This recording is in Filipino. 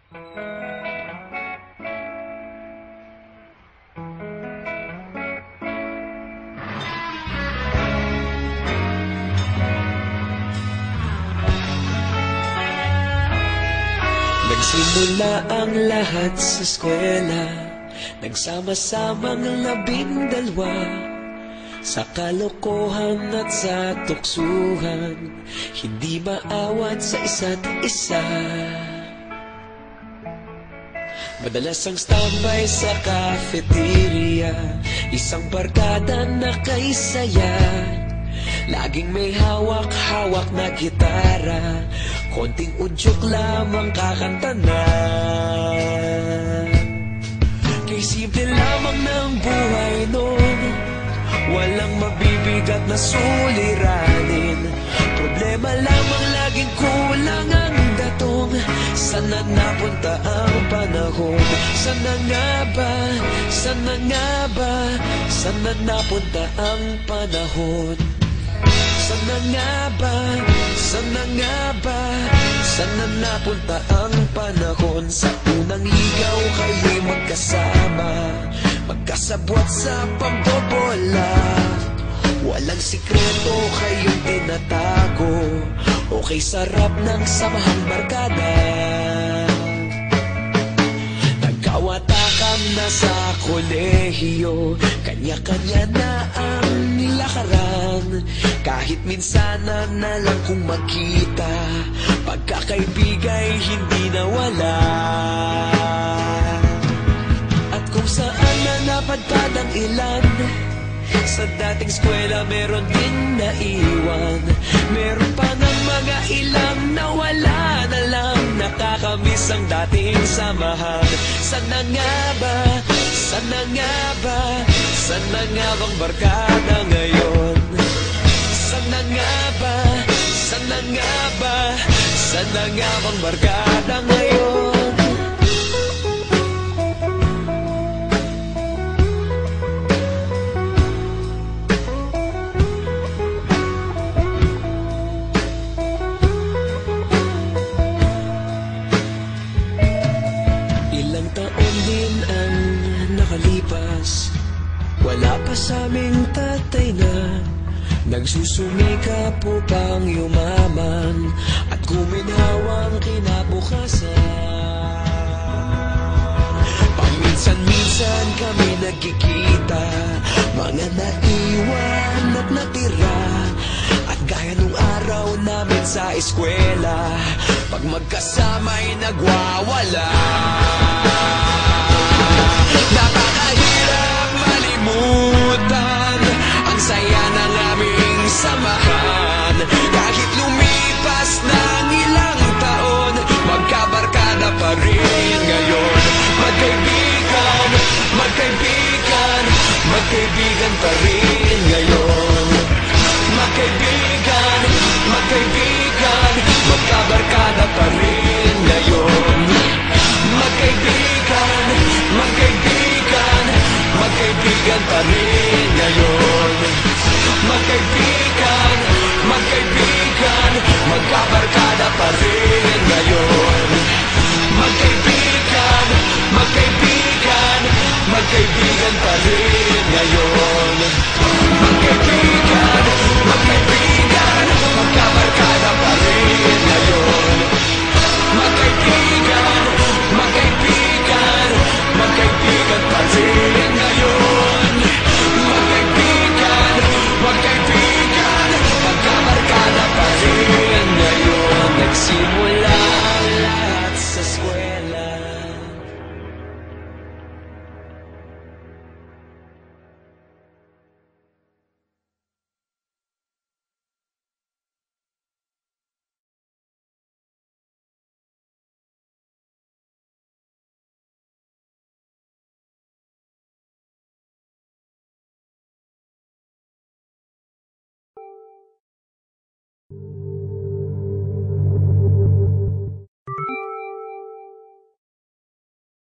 Nagsimula ang lahat sa eskwela, nagsama-samang 12 sa kalokohan at sa tuksuhan, hindi maawat sa isa't isa. Madalas ang standby sa cafeteria, isang barkada na kay saya. Laging may hawak-hawak na gitara, konting udyok lamang kakanta na. Kay simple lamang ng buhay noon, walang mabibigat na suliranin. Problema lamang laging kulang ang datong. Sana napunta ang panahon? Sana nga ba? Sana nga ba? Sana napunta ang panahon? Sana nga ba? Sana nga ba? Sana napunta ang panahon? Sa unang ligaw kayo'y magkasama, magkasabwat sa pambobola. Walang sikreto kayong tinatago, okay sarap ng samahang barkada. Nagkawatakan na sa kolehiyo, kanya-kanya na ang nilakaran. Kahit minsan na lang kung magkita, pagkakaibigay hindi nawala. At kung saan na napadpad ang ilan, sa dating eskwela meron din naiwan. Meron pa ng mga ilang nawala na lang, nakakamiss ang dating samahan. Sana nga ba? Sana nga ba? Sana nga bang barkada ngayon? Sana nga ba? Sana nga ba? Sana nga bang barkada ngayon? Ilang taon din ang nakalipas, wala pa sa aming tatay na nagsusumikap upang yumaman at guminhawang kinabukasan. Paminsan-minsan kami nagkikita, mga naiwan at natira. At gaya nung araw namin sa eskwela, pag magkasama'y nagwawala. Nakakahirap malimutan ang saya ng aming samahan. Kahit lumipas ng ilang taon, magkabarkada pa rin ngayon. Magkaibigan, magkaibigan, magkaibigan pa rin ngayon. Magkaibigan, magkaibigan, magkabarkada pa rin ngayon. Magkaibigan, magkaibigan, magkaibigan pa rin